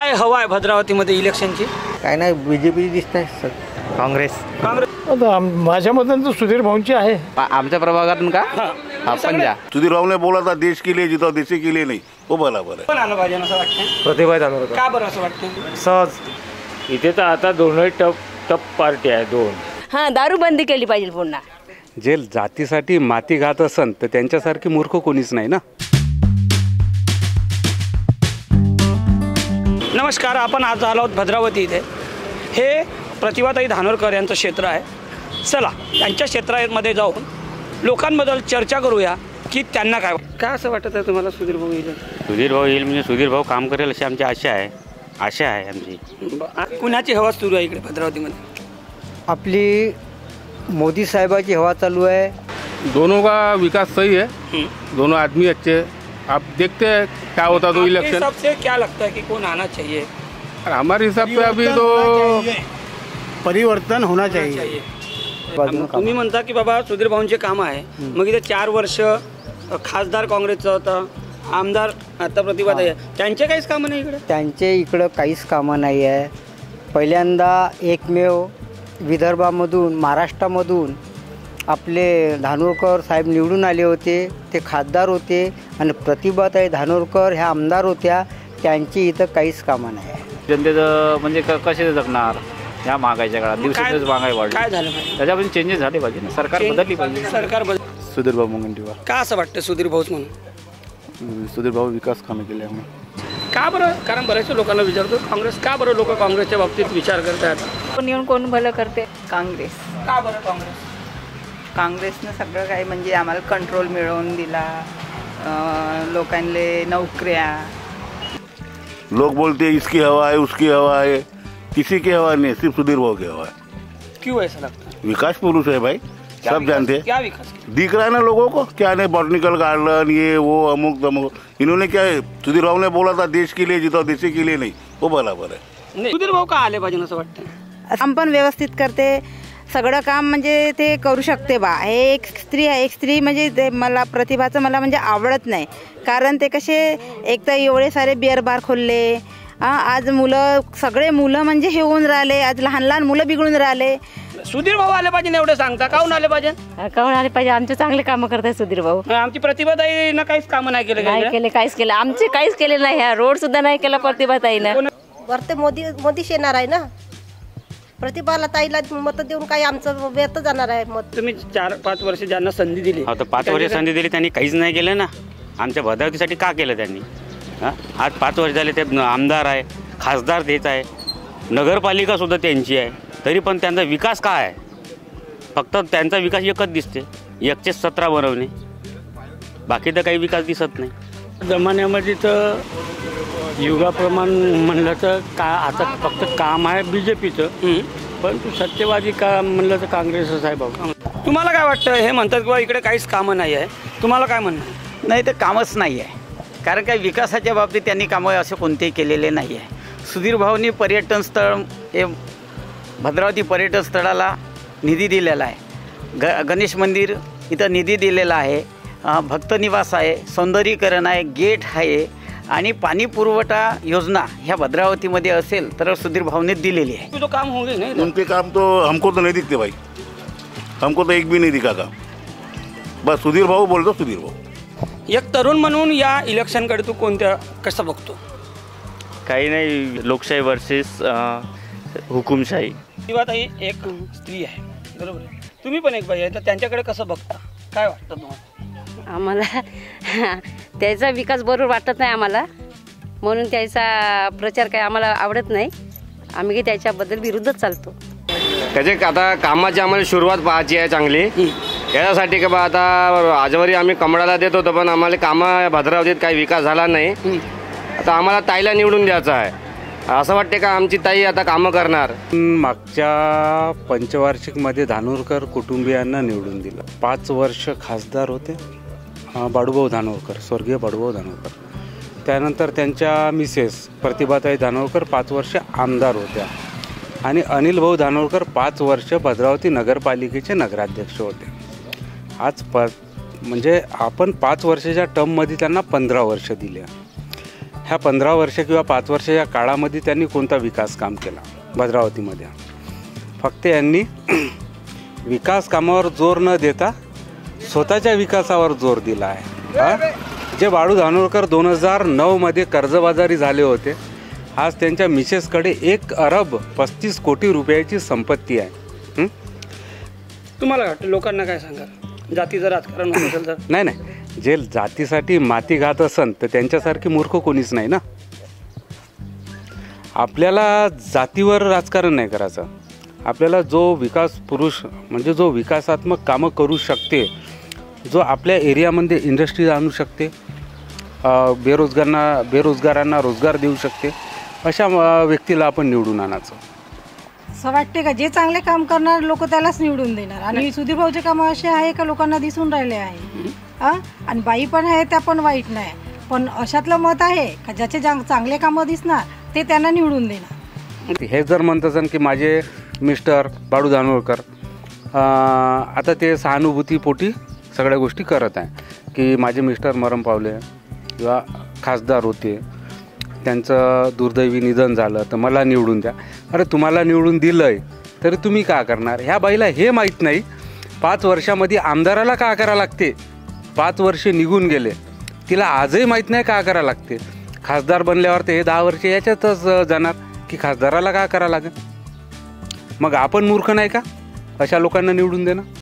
काय हवा आहे भद्रावतीमध्ये इलेक्शनची? काय नाही, बीजेपी दिसत आहे सर. काँग्रेस. माझ्या मतानं तर सुधीर भाऊंची आहे. आमच्या प्रभागातून का पंजा सुधीर भाऊ ने बोला था देश के लिए जीता, देश के लिए नहीं, वो बराबर है. पण आलं पाहिजे असं वाटतं. प्रतिभा धानोरकर. का बरं असं वाटतं? सहज इथे तर आता दोनही टप पार्टी आहे दोन. हां, दारूबंदी केली पाहिजे पुन्हा. जे जातीसाठी माती घात असन तर त्यांच्यासारखी मूर्ख कोणीच नाही ना. नमस्कार, आपण आज आलो आहोत भद्रावती इथे. हे प्रतिभाताई धानोरकर यांचं क्षेत्र आहे. चला त्यांच्या क्षेत्रामध्ये जाऊन लोकांबद्दल चर्चा करूया की त्यांना काय असं वाटत आहे तुम्हाला सुधीर भाऊ येईल? सुधीर भाऊ येईल म्हणजे सुधीर भाऊ काम करेल अशी आमची आशा आहे आमची. कुणाची हवा सुरू आहे इकडे भद्रावतीमध्ये? आपली मोदी साहेबाची हवा चालू है. दोनों का विकास सही है, दोनों आदमी अच्छे हैं. आप देखते हैं क्या होता तो इलेक्शन. सबसे क्या लगता है कि कौन आना चाहिए? हमारे हिसाब से अभी तो परिवर्तन होना चाहिए. तुम्ही म्हणता की बाबा सुधीर भाऊंचे काम आहे, मग इथे 4 वर्ष खासदार काँग्रेसचा होता, आमदार आता प्रतिभाताई आहे, त्यांचे काहीच कामं नाही इकडे? त्यांचे इकडं काहीच कामं नाही आहे. पहिल्यांदा एकमेव विदर्भामधून महाराष्ट्रामधून आपले धानोरकर साहेब निवडून आले होते. ते खासदार होते आणि प्रतिभाताई धानोरकर ह्या आमदार होत्या. त्यांची इथं काहीच कामं नाही आहे. जनतेचं म्हणजे कसे जगणार या महागाईच्या काळात? दिवसेंदिवस महागाई वाढली. काय झालं पाहिजे? त्याच्यामध्ये चेंजेस झाले पाहिजे ना, सरकार बदलली पाहिजे. सरकार सुधीर भाऊ मुनगंटीवार. का असं वाटतं सुधीर भाऊच म्हणून? सुधीर भाऊ विकास कामे केले आम्ही. का बरं? कारण बऱ्याचशा लोकांना विचारतो काँग्रेस का बरं, लोक काँग्रेसच्या बाबतीत विचार करतात. पण येऊन कोण भलं करते? काँग्रेस. का बरं काँग्रेस? काँग्रेसनं सगळं काही म्हणजे आम्हाला कंट्रोल मिळवून दिला, लोकांले नोकऱ्या. लोग बोलते हैं इसकी हवा है, उसकी हवा है, किसी की हवा नहीं, सिर्फ सुधीर भाऊ की हवा है. क्यों ऐसा लगता है? विकास पुरुष है भाई, सब जानते हैं. क्या विकास दिख रहा है ना लोगों को, क्या नहीं, बॉटनिकल गार्डन ये वो अमुक तमुक. इन्होंने क्या है, सुधीर भाऊ ने बोला था देश के लिए जीता, देश के लिए नहीं, वो बराबर है. सुधीर भाऊ का आले पाहिजे असं वाटतं? काम पण व्यवस्थित करते, सगळं काम म्हणजे ते करू शकते बा. हे एक स्त्री आहे, एक स्त्री म्हणजे ते मला प्रतिभाचं मला म्हणजे आवडत नाही. कारण ते कसे एक तर एवढे सारे बिअर बार खोलले. आज सगळे मुलं म्हणजे हे होऊन राहिले, आज लहान लहान मुलं बिघडून राहिले. सुधीर भाऊ आले पाहिजे एवढे सांगता, काहून आले पाहिजे? काहून आले पाहिजे? आमचे चांगले कामं करतात सुधीर भाऊ. आमची प्रतिभाताईनं काहीच कामं नाही केले. काहीच केलं आमचे काहीच केले नाही. ह्या रोड सुद्धा नाही केला प्रतिभाताईनं. वरते मोदीच येणार आहे ना. प्रतिभाला ताईला मत देऊन काही आमचं व्यर्थ जाणार आहे मत. तुम्ही 4-5 वर्ष ज्यांना संधी दिली, आता 5 वर्ष संधी दिली, त्यांनी काहीच नाही केलं ना. आमच्या भद्रावतीसाठी का केलं त्यांनी? आज 5 वर्ष झाले ते आमदार आहे, खासदार तेच आहे, नगरपालिका सुद्धा त्यांची आहे, तरी पण त्यांचा विकास काय आहे? फक्त त्यांचा विकास एकच दिसते, 117 बनवणे, बाकी तर काही विकास दिसत नाही. जमान्यामध्ये तर युगाप्रमाणे म्हणलं तर का आता फक्त काम आहे बीजेपीचं, पण सत्यवादी का म्हणलं तर काँग्रेसच आहे बाबा. तुम्हाला काय वाटतं? हे म्हणतात की इकडे काहीच कामं नाही आहे, तुम्हाला काय म्हणणं? नाही, ते कामच नाही आहे. कारण काही विकासाच्या बाबतीत त्यांनी कामं असे कोणतेही केलेले नाही आहे. सुधीर भाऊंनी पर्यटन स्थळ हे भद्रावती पर्यटन स्थळाला निधी दिलेला आहे. गणेश मंदिर इथं निधी दिलेला आहे, भक्तनिवास आहे, सौंदर्यीकरण आहे, गेट आहे आणि पाणी पुरवठा योजना ह्या भद्रावतीमध्ये असेल तर सुधीर भाऊने दिलेली आहे. तो काम होंगे नहीं? उनके काम तो हमको तो नहीं दिखते भाई, हमको तो एक भी नहीं दिखा काम. बस सुधीर भाऊ बोलतो, सुधीर भाऊ. एक तरुण म्हणून या इलेक्शनकडे तू कसं बघतो? काही नाही, लोकशाही वर्सेस हुकुमशाही. प्रतिभाताई एक स्त्री आहे, बरोबर आहे, तुम्ही पण एक बाई आहे, तर त्यांच्याकडे कसं बघता? काय वाटतं तुम्हाला? आम्हाला त्याचा विकास बरोबर वाटत नाही आम्हाला, म्हणून त्याचा प्रचार काही आम्हाला आवडत नाही. आम्ही त्याच्याबद्दल विरुद्धच चालतो. त्याचे आता कामाची आम्हाला सुरुवात पाहायची आहे चांगली. याच्यासाठी की बा आता आजवरी आम्ही कमळाला देत होतो, पण आम्हाला कामं भद्रावतीत काही विकास झाला नाही. आता आम्हाला ताईला निवडून द्यायचं आहे. असं वाटते का आमची ताई आता कामं करणार? मागच्या पंचवार्षिकमध्ये धानोरकर कुटुंबियांना निवडून दिलं. 5 वर्ष खासदार होते बाळूभाऊ धानोरकर, स्वर्गीय बाळूभाऊ धानोरकर. त्यानंतर त्यांच्या मिसेस प्रतिभाताई धानोरकर 5 वर्ष आमदार होत्या आणि अनिल भाऊ धानोरकर 5 वर्ष भद्रावती नगरपालिकेचे नगराध्यक्ष होते. आज म्हणजे आपण 5 वर्षाच्या टर्ममध्ये त्यांना 15 वर्ष दिले. ह्या 15 वर्ष किंवा 5 वर्ष या काळामध्ये त्यांनी कोणता विकास काम केला भद्रावतीमध्ये? फक्त यांनी विकास कामावर जोर न देता स्वतःच्या विकासावर जोर दिला आहे. जे बाळू धानोरकर 2009 कर्जबाजारी झाले होते, आज त्यांच्या मिसेसकडे 1 अरब 35 कोटी रुपयाची संपत्ती आहे. तुम्हाला वाटतं लोकांना काय सांगाल? जातीचं राजकारण होत असेल तर? नाही, जे जातीसाठी माती घात असन तर त्यांच्यासारखी मूर्ख कोणीच नाही ना. आपल्याला जातीवर राजकारण नाही करायचं. आपल्याला जो विकास पुरुष म्हणजे जो विकासात्मक कामं करू शकते, जो आपल्या एरियामध्ये इंडस्ट्री आणू शकते, बेरोजगारांना रोजगार देऊ शकते, अशा व्यक्तीला आपण निवडून आणायचं. असं वाटते का जे चांगले काम करणार लोक त्यालाच निवडून देणार? आणि सुधीर भाऊचे काम असे आहे का लोकांना दिसून राहिले आहे. आणि बाई पण आहे, त्या पण वाईट नाही, पण अशातलं मत आहे का ज्याचे चांगले कामं दिसणार ते त्यांना निवडून देणार. हे जर म्हणत असन की माझे मिस्टर बाळू धानोरकर आता ते सहानुभूतीपोटी सगळ्या गोष्टी करत आहे की माझे मिस्टर मरण पावले किंवा खासदार होते, त्यांचं दुर्दैवी निधन झालं तर मला निवडून द्या. अरे तुम्हाला निवडून दिलंय तरी तुम्ही का करणार? ह्या बाईला हे माहीत नाही 5 वर्षामध्ये आमदाराला का करावं लागते. 5 वर्ष निघून गेले, तिला आजही माहीत नाही का करावं लागते. खासदार बनल्यावर ते हे 10 वर्ष याच्यातच जाणार की खासदाराला का करावं लागेल. मग आपण मूर्ख नाही का अशा लोकांना निवडून देणं?